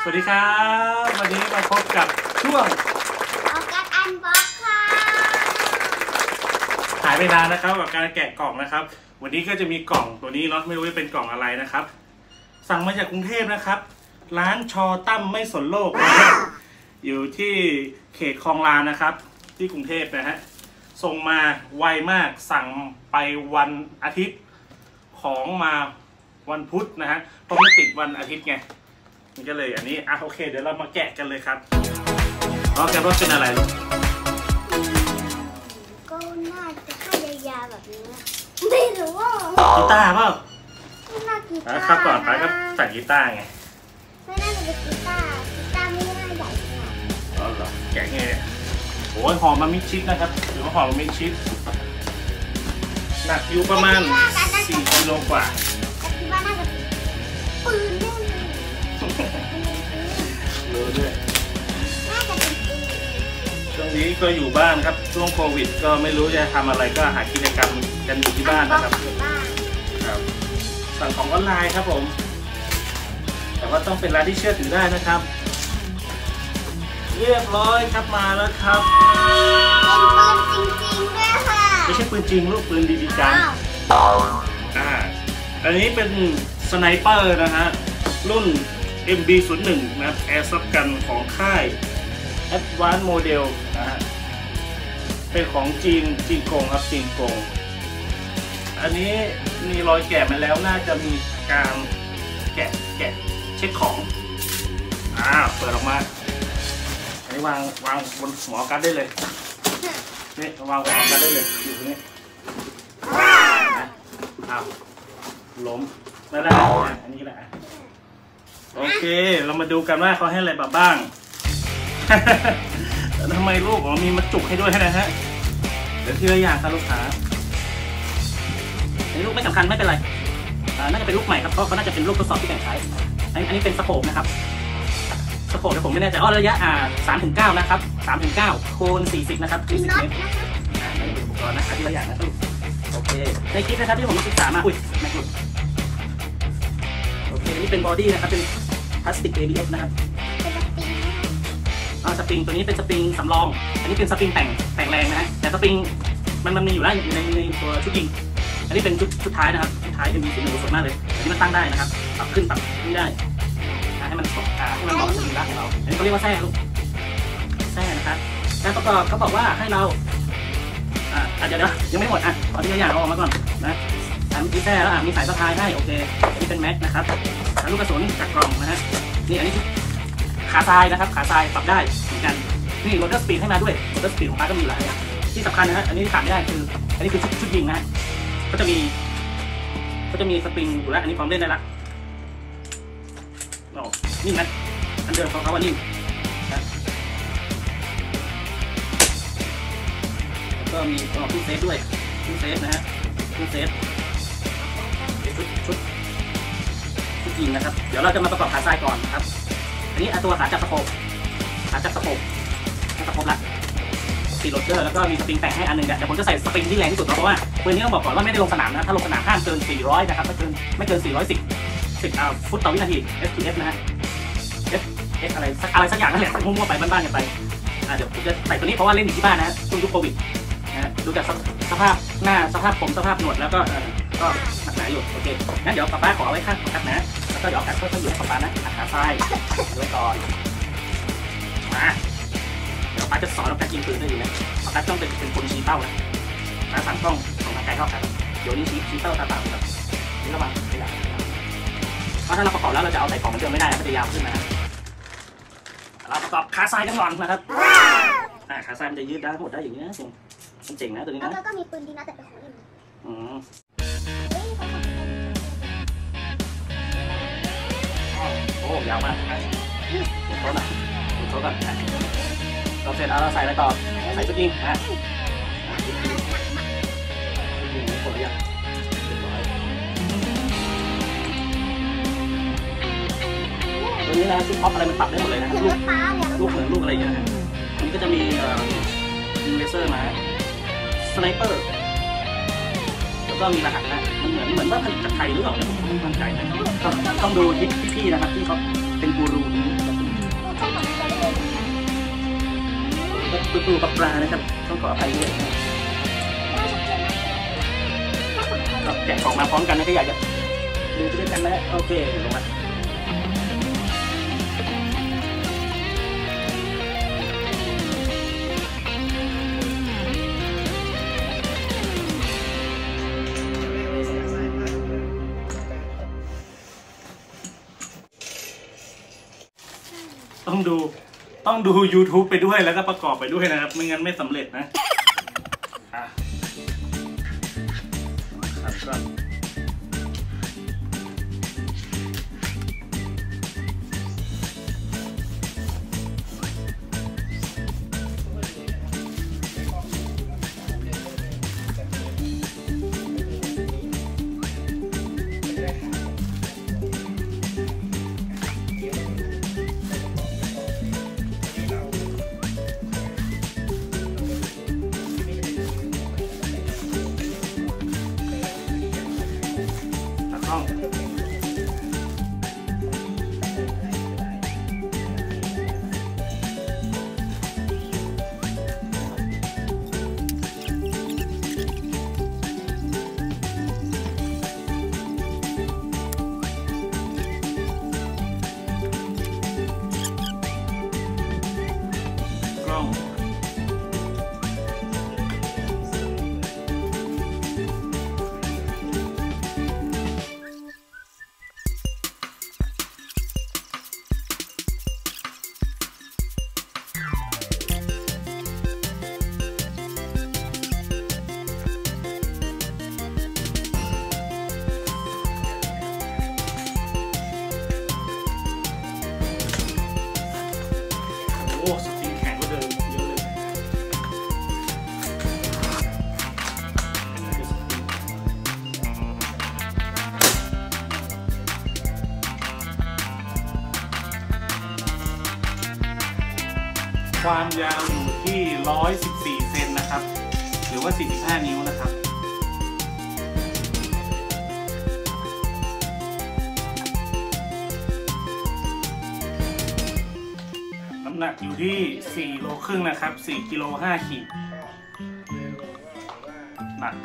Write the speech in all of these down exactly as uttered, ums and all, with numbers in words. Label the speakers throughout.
Speaker 1: วัสดีครับวันนี้มาพบกับช่วง
Speaker 2: ออกัสอันบ็อกค่ะ
Speaker 1: หายไปนานนะครับกับการแกะกล่องนะครับวันนี้ก็จะมีกล่องตัวนี้เนาะไม่รู้ว่าเป็นกล่องอะไรนะครับสั่งมาจากกรุงเทพนะครับร้านชอตั้มไม่สนโลกอยู่ที่เขตคลองลานนะครับที่กรุงเทพนะฮะส่งมาไวมากสั่งไปวันอาทิตย์ของมาวันพุธนะฮะเพราะไม่ติดวันอาทิตย์ไงมันก็เลยอันนี้อ่ะโอเคเดี๋ยวเรามาแกะกันเลยครับน้องแกว่าเป็นอะไรลูก
Speaker 2: ก็น่าจะให้ยาวๆแบบนี้ไม่รู้ว่า
Speaker 1: กีตาร์เปล่า
Speaker 2: น่ากีตาร์
Speaker 1: ครับก่อนไปก็ใส่กีตาร์ไง
Speaker 2: ไม่น่าจะเป็นกีตาร์กีตาร์ไม่น่าใหญ่ขนาด
Speaker 1: อ๋อเหรอแกะไงเนี่ยโอ้ยหอมมามิดชิดนะครับถือว่าหอมมามิดชิดหนักอยู่ประมาณสี่กิโลกว่า
Speaker 2: คิดว่าน่าจะปืนแน่เลย
Speaker 1: รู้ด้วย
Speaker 2: น่าจะเป็นปืน
Speaker 1: ช่วงนี้ก็อยู่บ้านครับช่วงโควิดก็ไม่รู้จะทำอะไรก็หากิจกรรมกันอยู่ที่บ้านนะครับครับสั่งของออนไลน์ครับผมแต่ว่าต้องเป็นร้านที่เชื่อถือได้นะครับเรียบร้อยครับมาแล้วครับ
Speaker 2: เป็นปืนจริงๆด้วยค่ะ
Speaker 1: ไม่ใช่ปืนจริงลูกปืนบีบีกันอ่าอันนี้เป็นสไนเปอร์นะฮะรุ่น เอ็ม บี ศูนย์ หนึ่ง นะครับแอร์ซับกันของค่าย Advanced Model นะฮะเป็นของจีนจีนกงครับจีนกงอันนี้มีรอยแกะมาแล้วน่าจะมีการแกะแกะเช็คของอ่าเปิดออกมาอันนี้วางวางบนหัวกันได้เลยนี่วางหัวกันได้เลยอยู่ตรงนี้อ้าวล้มแล้วได้อันนี้แหละโอเคเรามาดูกันว่าเขาให้อะไรมาบ้างแล้วทำไมลูกอ๋อมีมาจุกให้ด้วยนะฮะเดี๋ยวทีละอย่างครับลูกค้าอันนี้ลูกไม่สำคัญไม่เป็นไรน่าจะเป็นลูกใหม่ครับเพราะเขาน่าจะเป็นลูกทดสอบที่แบ่งใช้อันนี้เป็นสโคปนะครับสโคปแต่ผมไม่แน่ใจอ๋อระยะอ่าสามถึงเก้านะครับสามถึงเก้าคูณสี่สิบนะครับสี่สิบเมตรอ่านี่เป็นอุปกรณ์นะครับทีละอย่างนะครับโอเคในคลิปนะครับที่ผมศึกษามาอุ้ยไม่ถูกโอเคนี่เป็นบอดี้นะครับเป็นพลาสติก เอ บี เอส นะครับอ่าสปริงตัวนี้เป็นสปริงสำรองอันนี้เป็นสปริงแต่งแต่งแรงนะฮะแต่สปริงมันมันมีอยู่แล้วอยู่ในในตัวชุดยิงอันนี้เป็นชุดชุดท้ายนะครับชุดท้ายเป็นมีสีหนึ่งสวยมากเลยอันนี้มันตั้งได้นะครับปรับขึ้นปรับขึ้นได้ให้มันให้มันเหมาะกับสรีระของเราอันนี้เขาเรียกว่าแส้ลูกแส้นะครับการประกอบเขาบอกว่าให้เราอ่าเดี๋ยวยังไม่หมดอ่ะขอที่ตัวอย่างเอาออกมาก่อนนะอันนี้แส้แล้วอ่ะมีสายสะพายให้โอเคอันนี้เป็นแม็กนะครับลูกกระสุนจากกล่องนะฮะนี่อันนี้ขาทรายนะครับขาทรายปรับได้เหมือนกันนี่โรเตอร์สปีดให้มาด้วยโรเตอร์สปีดของป้าก็มีหลายที่สำคัญนะฮะอันนี้ขาดไม่ได้คืออันนี้คือชุดชุดยิงนะก็จะมีก็จะมีสปริงอยู่แล้วอันนี้พร้อมเล่นได้ละโอ้นี่นะอันเดิมของเขาว่านี่นะแล้วก็มีตัวตู้เซฟด้วยตู้เซฟนะฮะตู้เซฟชุดชุดชุดยิงนะครับเดี๋ยวเราจะมาประกอบขาทรายก่อนครับอันนี้ตัวขาจับสะโพกขาจับสะโพกสะโพกละซีโรเดอร์แล้วก็มีสปริงแต่งให้อันนึงแต่ผมจะใส่สปริงที่แรงที่สุดเพราะว่าปืนนี้ต้องบอกก่อนว่าไม่ได้ลงสนามนะถ้าลงสนามห้ามเกินสี่ร้อยนะครับไม่เกินไม่เกินสี่ร้อยสิบ สิบอ่าฟุตต่อวินาที เอฟ พี เอส นะฮะ F X อะไรสักอะไรสักอย่างนั่นแหละมั่วๆไปบ้านๆกันไปอ่าเดี๋ยวผมจะใส่ตัวนี้เพราะว่าเล่นอยู่ที่บ้านนะช่วงยุคโควิดนะฮะดูจากสภาพหน้าสภาพผมสภาพหนวดแล้วก็ก็หนักหนาอยู่โอเคงั้นเดี๋ยวป้าขอไว้ข้างกัดนะแล้วก็เดี๋ยวกัดเพิ่มอยู่ให้ป้านะขาซ้ายไว้ก่อนมาเดี๋ยวป้าจะสอนเราการยิงปืนได้ดีนะป้าต้องเป็นเป็นคนชี้เป้านะป้าสั่งกล้องของทางไกลเข้ากันเดี๋ยวนี้ชี้ชี้เป้าตาต่างกันนี่ระวังไม่ได้เพราะถ้าเราประกอบแล้วเราจะเอาใส่ของมันเดิมไม่ได้มันจะยาวขึ้นนะเราประกอบขาทรายกันก่อนนะครับขาทรายมันจะยืดได้หมดได้อย่างนี้นะมันเจ๋งนะตัวนี้นะ
Speaker 2: แล้วก็มีปืนดีนะแต่เป็นของเล่น
Speaker 1: อืมโอ้ยาวมากดูโต๊ะหน่อยดูโต๊ะก่อนเราเสร็จแล้วเราใส่อะไรต่อใส่ชุดยิงอ่ะชุดยิงชุดยิงหมดหรือยังตัวนี้นะชุดท็อปอะไรมันปรับได้หมดเลยนะลูกลูกเหมือนลูกอะไรอย่างเงี้ยนะอันนี้ก็จะมียิงเลเซอร์มาสไนเปอร์แล้วก็มีรหัสนะมันเหมือนเหมือนว่าผลิตจากไทยหรือเปล่าเนี่ยไม่มั่นใจนะต้องต้องดูที่พี่ๆนะครับที่เขาเป็นกูรูนี้ปูปูปลาปลานะครับต้องขออภัยด้วยก็แกะออกมาพร้อมกันนะก็อยากจะดูด้วยกันนะโอเคลงมาต้องดูต้องดู ยูทูบ ไปด้วยแล้วก็ประกอบไปด้วยนะครับไม่งั้นไม่สำเร็จนะอ่ะครับต้องกล้องโอ้สปริงแข็งกว่าเดิมเยอะเลยความยาวอยู่ที่หนึ่งร้อยสิบสี่เซนนะครับหรือว่าสี่สิบห้านิ้วนะครับน้ำหนักอยู่ที่สี่โลครึ่งนะครับสี่กิโลห้าขีดหนัก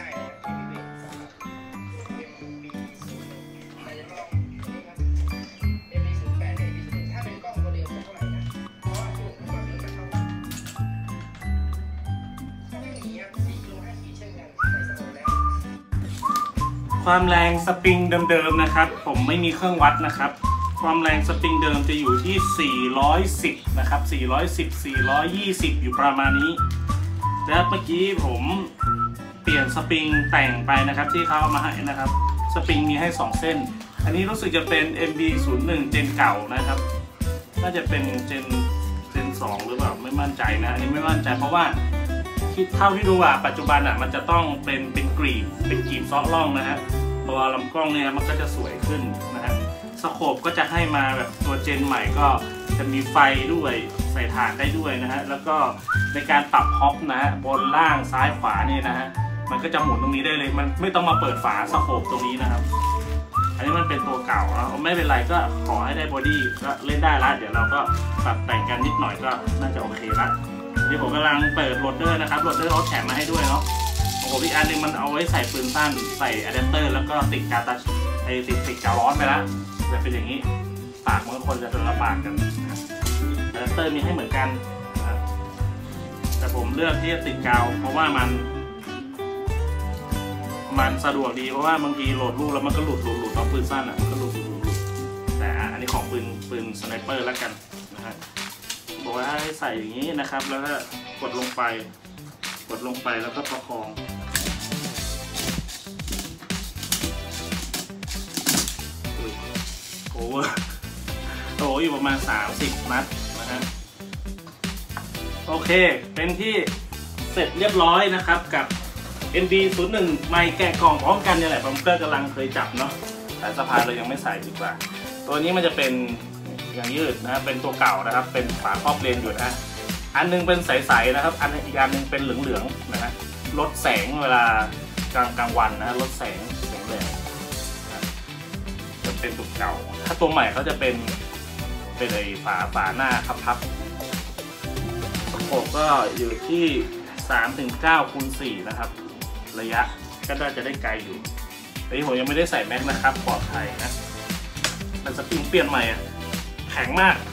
Speaker 1: ความแรงสปริงเดิมๆนะครับผมไม่มีเครื่องวัดนะครับความแรงสปริงเดิมจะอยู่ที่สี่ร้อยสิบนะครับสี่ร้อยสิบ สี่ร้อยยี่สิบอยู่ประมาณนี้แล้วเมื่อกี้ผมเปลี่ยนสปริงแต่งไปนะครับที่เขาเอามาให้นะครับสปริงมีให้สองเส้นอันนี้รู้สึกจะเป็น เอ็ม บี ศูนย์หนึ่ง เจนเก่านะครับน่าจะเป็นเจนเจนสองหรือเปล่าไม่มั่นใจนะอันนี้ไม่มั่นใจเพราะว่าที่เท่าที่ดูอ่ะปัจจุบันอ่ะมันจะต้องเป็นเป็นกรีบเป็นกรีบซ้อล่องนะฮะตัวลำกล้องเนี่ยมันก็จะสวยขึ้นนะฮะสโคปก็จะให้มาแบบตัวเจนใหม่ก็จะมีไฟด้วยใส่ถ่านได้ด้วยนะฮะแล้วก็ในการปรับฮอปนะฮะบนล่างซ้ายขวานี่นะฮะมันก็จะหมุนตรงนี้ได้เลยมันไม่ต้องมาเปิดฝาสโคปตรงนี้นะครับอันนี้มันเป็นตัวเก่าแล้วไม่เป็นไรก็ขอให้ได้บอดี้ก็เล่นได้ละเดี๋ยวเราก็ปรับแต่งกันนิดหน่อยก็น่าจะโอเคละนี่ผมกำลังเปิดโหลดเดอร์นะครับโหลดเดอร์เขาแถมมาให้ด้วยเนาะของผมอีกอันนึงมันเอาไว้ใส่ปืนสั้นใส่อะแดปเตอร์แล้วก็ติดกาตาไอติดติดกาวร้อนไปแล้วจะเป็นอย่างนี้ปากบางคนจะลำบากกันอะแดปเตอร์มีให้เหมือนกันแต่ผมเลือกที่จะติดกาวเพราะว่ามันมันสะดวกดีเพราะว่าบางทีโหลดลูกแล้วมันก็หลุดหลุดหลุดเอาปืนสั้นอ่ะมันก็หลุดหลุดหลุดแต่อันนี้ของปืนปืนสไนเปอร์แล้วกันนะฮะบอกว่าให้ใส่อย่างนี้นะครับแล้วก็กดลงไปกดลงไปแล้วก็ประคองโอ้โหโตอยู่ประมาณสามสิบนัดนะฮะโอเคเป็นที่เสร็จเรียบร้อยนะครับกับ เอ็น บี ศูนย์หนึ่ง ไมค์แกะกล่องพร้อมกันนี่แหละผมก็กำลังเคยจับเนาะสายสะพานเรายังไม่ใส่ดีกว่าตัวนี้มันจะเป็นอย่างยืดนะครับเป็นตัวเก่านะครับเป็นฝาครอบเลนอยู่นะอันนึงเป็นใสๆนะครับอันอีกอันนึงเป็นเหลืองๆนะฮะลดแสงเวลากลางกลางวันนะลดแสงแสงแดดจะเป็นตัวเก่าถ้าตัวใหม่เขาจะเป็นเป็นไอ้ฝาฝาหน้าพับๆ
Speaker 3: โขกก็อยู่ที่สามถึงเก้าคูณสี่นะครับระยะก็น่าจะได้ไกลอยู่แต่ที่ผมยังไม่ได้ใส่แม็กนะครับปลอดภัยนะมันสปริงเปลี่ยนใหม่อ่ะแข็งมาก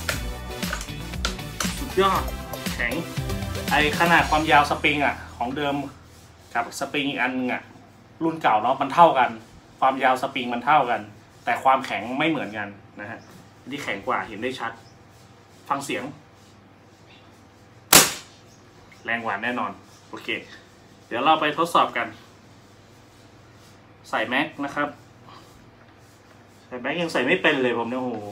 Speaker 3: สุดยอดแข็งไอขนาดความยาวสปริงอ่ะของเดิมกับสปริงอีกอันนึงอ่ะรุ่นเก่าเนาะมันเท่ากันความยาวสปริงมันเท่ากันแต่ความแข็งไม่เหมือนกันนะฮะที่แข็งกว่าเห็นได้ชัดฟังเสียงแรงกว่าแน่นอนโอเคเดี๋ยวเราไปทดสอบกันใส่แม็กนะครับใส่แม็กยังใส่ไม่เป็นเลยผมเนี่ยโอ้โห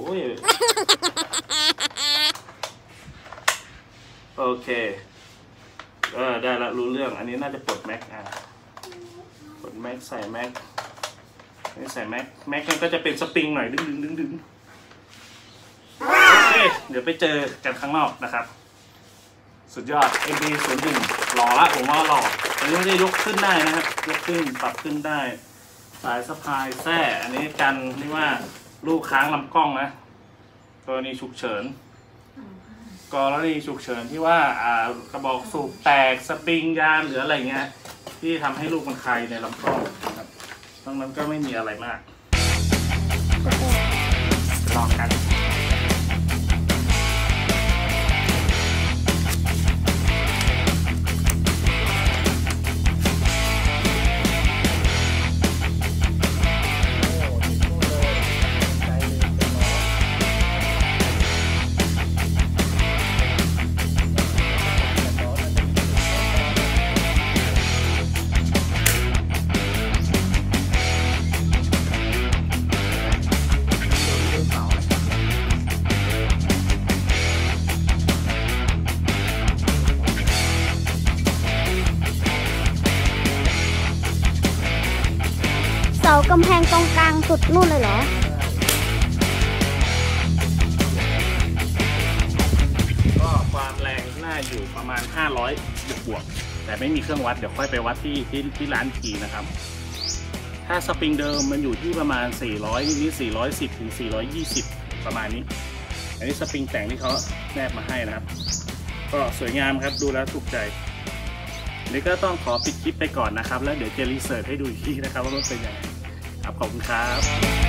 Speaker 3: โอเคเออได้ละรู้เรื่องอันนี้น่าจะปลดแม็กอ่ะปลดแม็กใส่แม็กนี่ใส่แม็กแม็กก็จะเป็นสปริงหน่อยดึงดึงดึงดึงโอเคเดี๋ยวไปเจอกันข้างนอกนะครับสุดยอด เอ็ม ดี ศูนย์หนึ่งหล่อละผมว่าหล่ออันนี้ไม่ได้ยกขึ้นได้นะครับยกขึ้นปรับขึ้นได้สายสะพายแส้อันนี้กันเรียกว่าลูกค้างลำกล้องนะกรณีฉุกเฉินกรณีฉุกเฉินที่ว่าอ่ากระบอกสูบแตกสปริงยางหรืออะไรเงี้ยที่ทำให้ลูกมันคายในลำกล้องนะครับตรงนั้นก็ไม่มีอะไรมากลองกัน
Speaker 2: เสากำแพงตรงกลางสุดนู่นเลยเหรอ
Speaker 3: ก็ความแรงน่าอยู่ประมาณห้าร้อยบวกๆแต่ไม่มีเครื่องวัดเดี๋ยวค่อยไปวัดที่ที่ที่ร้านขี่นะครับถ้าสปริงเดิมมันอยู่ที่ประมาณสี่ร้อยนี่สี่ร้อยสิบถึงสี่ร้อยยี่สิบประมาณนี้อันนี้สปริงแต่งที่เขาแนบมาให้นะครับก็สวยงามครับดูแล้วถูกใจนี่ก็ต้องขอปิดคลิปไปก่อนนะครับแล้วเดี๋ยวจะรีเสิร์ชให้ดูอีกทีนะครับว่ามันเป็นยังไงครับขอบคุณครับ